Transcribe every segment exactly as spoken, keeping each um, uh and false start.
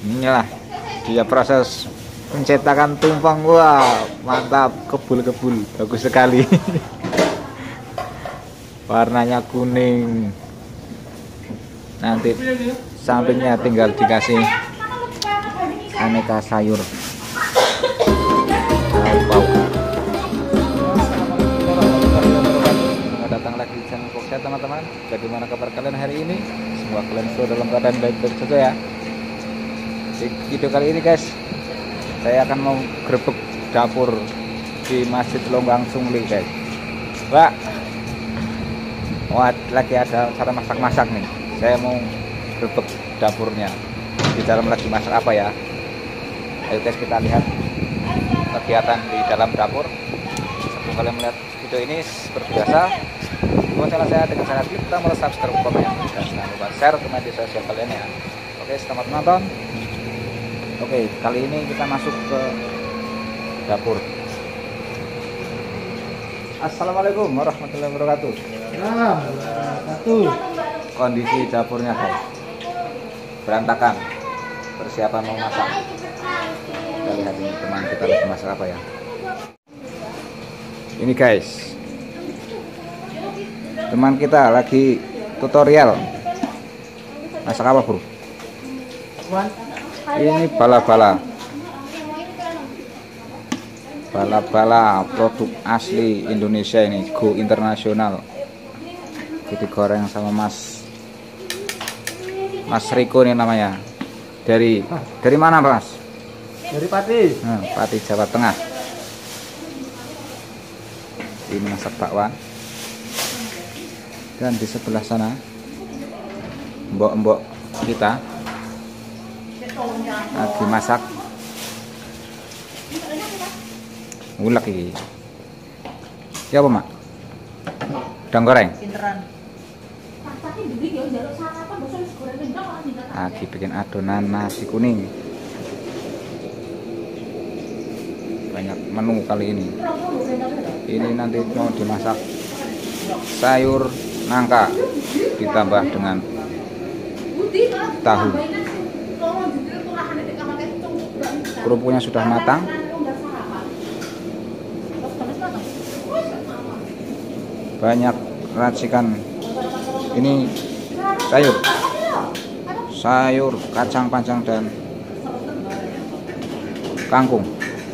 Inilah dia proses pencetakan tumpeng. Wah, mantap, kebul-kebul, bagus sekali. Warnanya kuning. Nanti sampingnya tinggal dikasih aneka sayur. Wow. Selamat datang lagi di channel Fox teman-teman. Bagaimana kabar kalian hari ini? Semoga kalian selalu dalam keadaan baik-baik saja ya. Di video kali ini guys, saya akan mau grebek dapur di Masjid Longgang Sungli guys. Wah, wah lagi ada cara masak-masak nih. Saya mau grebek dapurnya. Di dalam lagi masak apa ya? Ayo guys, kita lihat kegiatan di dalam dapur. Sebelum kalian melihat video ini, seperti biasa, buat channel saya dengan cara klik tombol subscribe, komen, dan jangan lupa share ke media sosial kalian ya. Oke, selamat menonton. Oke, kali ini kita masuk ke dapur. Assalamualaikum warahmatullahi wabarakatuh. Wabarakatuh. Kondisi dapurnya guys, berantakan. Persiapan mau masak. Kita lihat ini teman kita lagi masak apa ya. Ini guys, teman kita lagi tutorial masak apa bro? Ini bala-bala, bala-bala produk asli Indonesia ini, go internasional. Jadi goreng sama Mas Mas Riko ini namanya. Dari dari mana Mas? Dari Pati. Nah, Pati Jawa Tengah. Ini masak bakwan. Dan di sebelah sana mbok-mbok kita lagi masak ulek iki. Ya apa mak? Udang goreng. Lagi bikin adonan nasi kuning. Banyak menu kali ini. Ini nanti mau dimasak sayur nangka ditambah dengan tahu. Kerupuknya sudah matang. Banyak racikan. Ini sayur, sayur kacang panjang dan kangkung.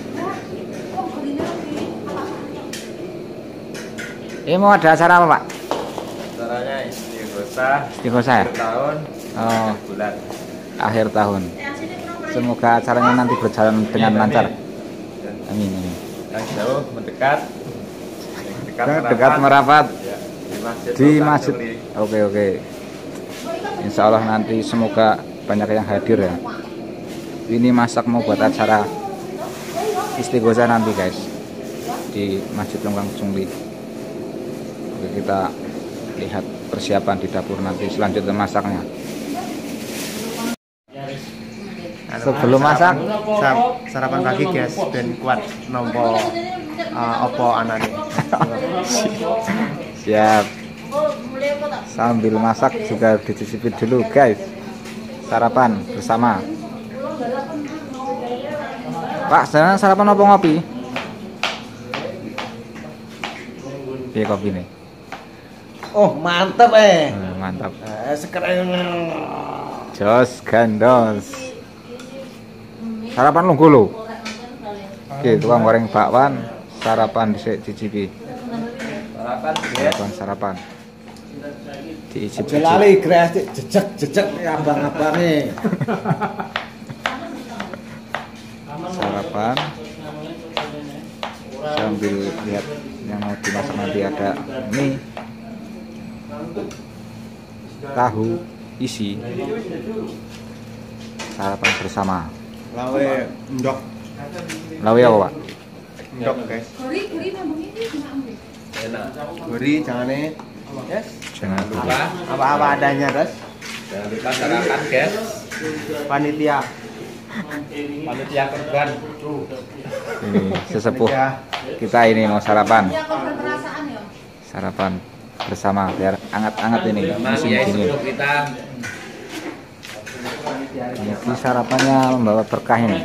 Ini mau ada acara apa Pak? Acaranya istighosa. Istighosa ya? Akhir tahun. Oh, Bulan. akhir tahun. Semoga acaranya nanti berjalan dengan Amin, lancar. amin. Amin. Amin. Yang jauh mendekat. Yang dekat merapat. Dekat merapat Ya, di masjid. di Longgang masjid. Sungli. Oke oke. Insya Allah nanti semoga banyak yang hadir ya. Ini masak mau buat acara istighosa nanti guys di Masjid Longgang Sungli. Oke, kita lihat persiapan di dapur nanti selanjutnya masaknya. Sebelum masak sarapan pagi guys, ben kuat nompo uh, opo anane. Siap. Sambil masak juga dicicipin dulu guys. Sarapan bersama. Pak, sekarang sarapan apa ngopi? Iya kopi nih. Oh mantap eh. Hmm, mantap. Eh, sekarang Jos gandos. Sarapan lungguh lo. Oke, tukang goreng bakwan. Sarapan dhisik cicipi. sarapan Sarapan sarapan. Diicip. Jelali gres jejek jejek abang-abange. Sarapan. Sambil lihat yang mau dimasak nanti ada mie, tahu isi. Sarapan bersama. Lawe ndok. Lawe apa Pak? Ndok guys. Enak. Gori jangane. Yes. Jangan lupa. Apa-apa adanya guys. Jangan lupa sarapan guys. Panitia. Panitia korban. Ini sesepuh kita ini mau sarapan. Sarapan bersama biar anget-anget ini Memang musim ya dingin. sepupu kita Jadi sarapannya membawa berkah ini.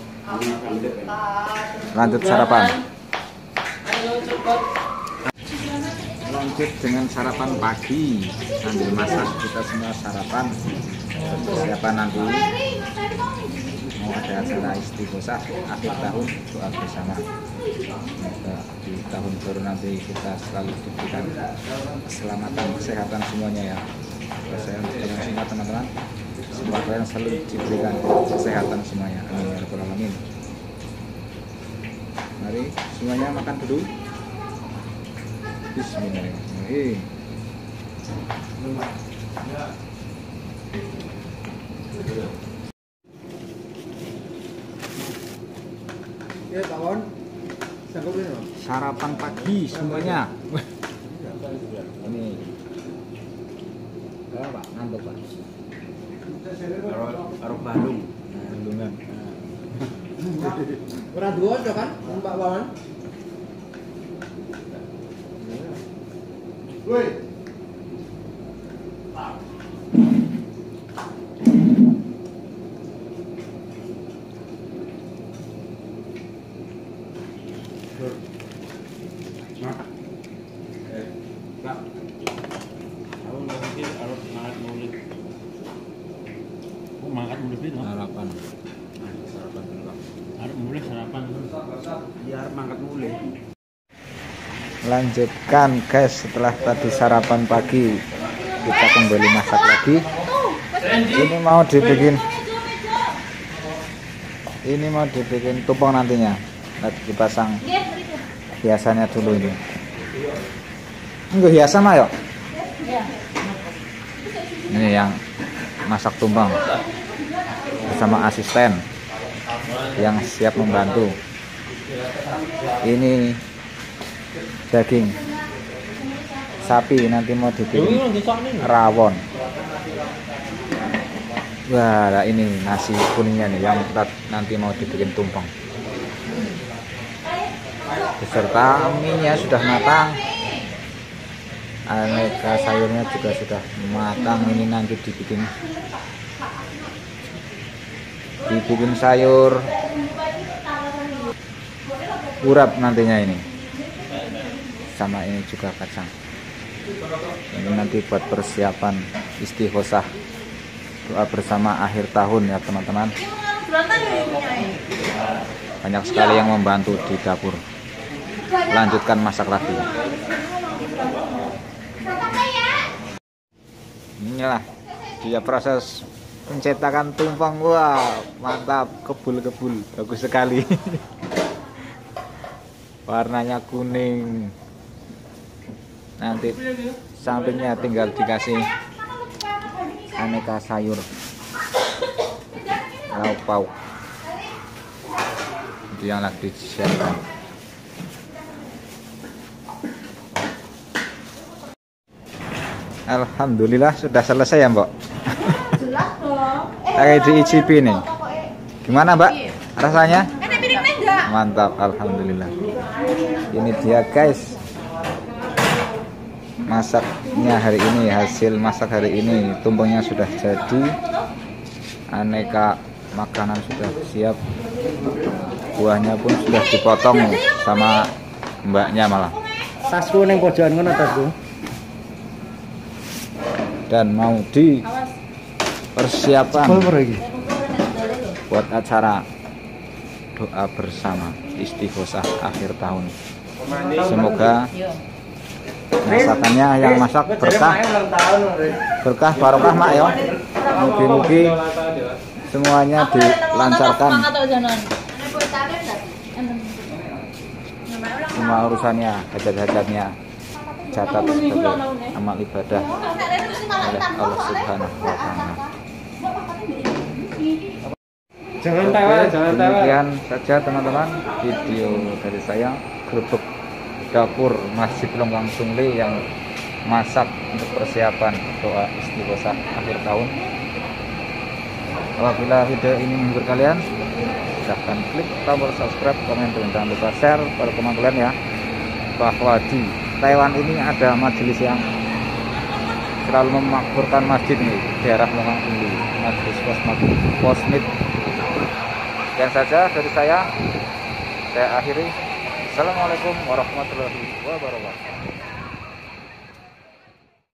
Lanjut sarapan. Lanjut dengan sarapan pagi sambil masak, kita semua sarapan. Persiapan nanti mau ada acara istighosah akhir tahun, doa bersama. Semoga di tahun baru nanti kita selalu diberikan keselamatan, kesehatan semuanya ya. Saya dengan semua teman-teman, semua kalian selalu diberikan kesehatan semuanya. Amin ya rabbal alamin. Mari semuanya makan dulu. Bismillahirrahmanirrahim. Ya, Pak Wan. Sarapan pagi semuanya. Ini. Berapa, Pak? Ngantuk, Pak. Karo Bandung. Bandungan. Ora dua kan, Pak Wan? Woi. Sarapan. Sarapan dulu. Arep mulai sarapan. Iya, arep mangkat mulai. Lanjutkan guys, setelah tadi sarapan pagi kita kembali masak lagi. Ini mau dibikin ini mau dibikin tumpeng nantinya. Nanti dipasang hiasannya dulu ini. Enggak hiasan mah yuk. Ini yang masak tumpeng bersama asisten yang siap membantu. Ini daging sapi nanti mau dibikin rawon. Wah, ini nasi kuningnya nih yang nanti mau dibikin tumpeng. Beserta mie-nya sudah matang. Aneka sayurnya juga sudah matang. Ini nanti dibikin dibikin sayur urap nantinya ini. Sama ini juga kacang. Ini nanti buat persiapan istighosah, doa bersama akhir tahun ya teman-teman. Banyak sekali yang membantu di dapur. Lanjutkan masak lagi. Inilah dia proses pencetakan tumpeng. Wah, mantap, kebul-kebul, bagus sekali. Warnanya kuning. Nanti sampingnya tinggal dikasih aneka sayur, lauk pauk. Itu yang lagi disiapkan. Alhamdulillah sudah selesai ya Mbak. Jelas dong. Kayak diicipi nih. Gimana Mbak rasanya? Enak piringnya enggak? Mantap, alhamdulillah. Ini dia guys, masaknya hari ini, hasil masak hari ini. Tumpengnya sudah jadi, aneka makanan sudah siap, buahnya pun sudah dipotong sama mbaknya malah. Tasku ning pojokan ngono tasku. Dan mau di persiapan buat acara doa bersama istighosah akhir tahun. Semoga masakannya yang masak berkah, berkah barokah mak ya. Mugi-mugi semuanya dilancarkan, semua urusannya, hajat-hajatnya catat sebagai amal ibadah oleh Allah Subhanahu wa Ta'ala. Jangan tawa, jangan tawa. Demikian saja teman-teman video dari saya, gerobak dapur Masjid Longgang Sungli yang masak untuk persiapan doa istighosah akhir tahun. Apabila video ini menghibur kalian, silahkan klik tombol subscribe, komen, dan jangan lupa share pada teman kalian ya, bahwa di Taiwan ini ada majelis yang selalu memakmurkan masjid nih, daerah Mongang Uli, Majelis Posmit. Sekian saja dari saya. Saya akhiri. Assalamualaikum warahmatullahi wabarakatuh.